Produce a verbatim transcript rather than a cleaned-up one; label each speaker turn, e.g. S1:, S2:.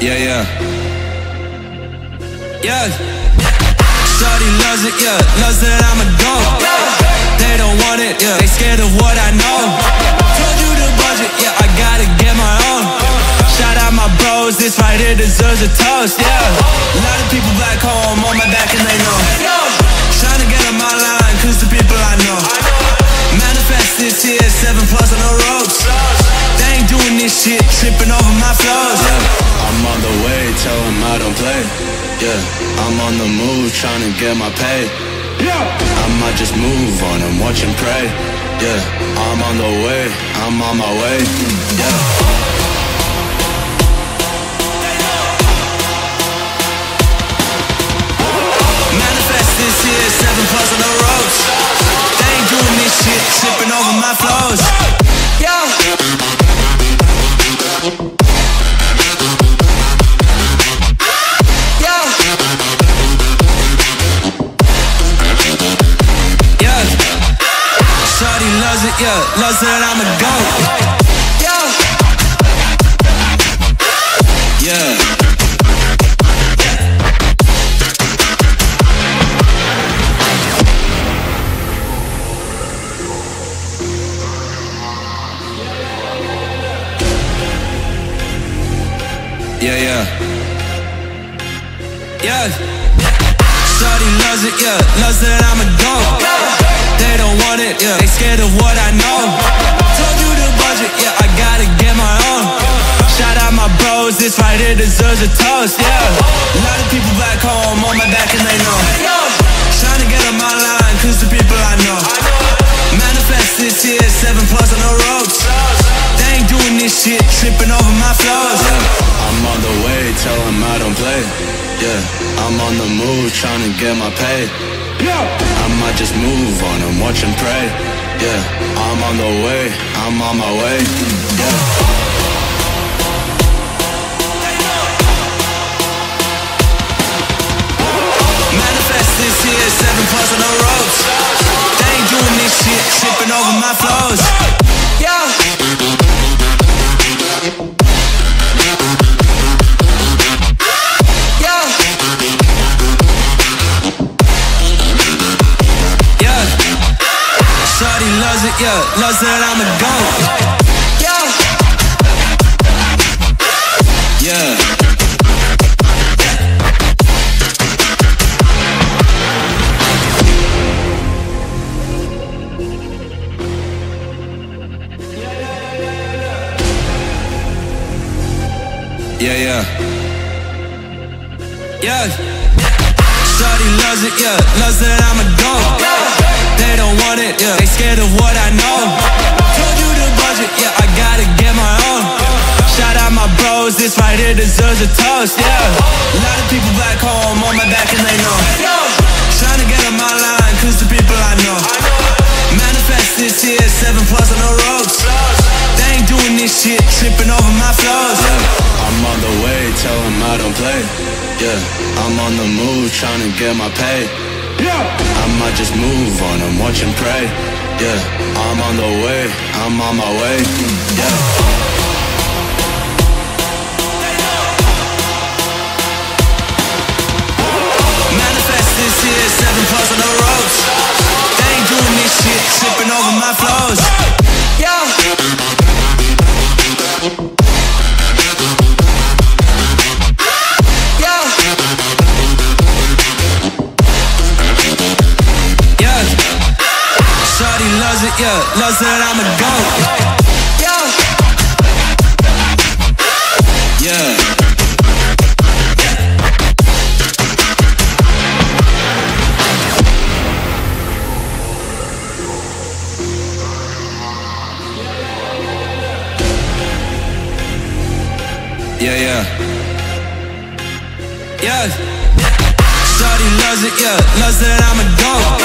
S1: Yeah, yeah. Yeah. Shorty loves it, yeah. Loves that I'm a goat. They don't want it, yeah. They scared of what I know. Told you the budget, yeah. I gotta get my own. Shout out my bros, this right here deserves a toast, yeah. A lot of people back home on my back and they know. Trying to get on my line, cause the people I know. Manifest this here, seven plus on the ropes. They ain't doing this shit, tripping over my flows. Yeah, I'm on the way, tell them I don't play. Yeah, I'm on the move, trying to get my pay. Yeah, I might just move on and watch and pray. Yeah, I'm on the way, I'm on my way. Yeah. Manifest this here, seven plus on the ropes. They ain't doing this shit, tripping over my flows. Yeah. Yeah, loves that I'm a goat. Yeah. Yeah. Yeah, yeah. Yeah. Shorty loves it, yeah. Loves that I'm a goat. They don't want it, yeah. They scared of what I know. Told you the budget, yeah. I gotta get my own. Shout out my bros, this right here deserves a toast, yeah. A lot of people back home on my back and they know. Trying to get on my line, cause the people I know. Manifest this here, seven plus on the ropes. They ain't doing this shit, tripping over my flows. Yeah, I'm on the way, tell them I don't play. Yeah, I'm on the move, trying to get my pay. I might just move on and watch and pray. Yeah, I'm on the way, I'm on my way. Yeah. Manifest this here, seven plus on the ropes. They ain't doing this shit, tripping over my flows. Yeah. Shorty loves it, yeah, loves that I'm a goat. Yeah. Yeah. Yeah, yeah. Yeah. Shorty loves it, yeah, loves that I'm a goat. They don't want it, yeah. They scared of what I know. Told you the budget, yeah. I gotta get my own. Shout out my bros, this right here deserves a toast, yeah. A lot of people back home on my back and they know. Trying to get on my line, cause the people I know. Manifest this here, seven plus on the ropes. They ain't doing this shit, tripping over my flows. Yeah, I'm on the way, tell them I don't play. Yeah, I'm on the move, trying to get my pay. I might just move on and watch and pray. Yeah, I'm on the way, I'm on my way. Yeah. Manifest this here, seven plus on the ropes. They ain't doing this shit, tripping over my flows. Yeah. Shorty loves it, yeah, loves that I'm a goat. Yeah. Yeah, yeah. Yeah. Shorty loves it, yeah, loves that I'm a goat.